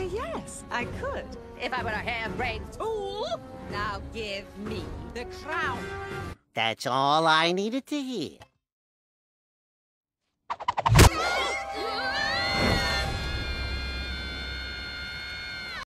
yes, I could. If I were a harebrained fool. Now give me the crown. That's all I needed to hear.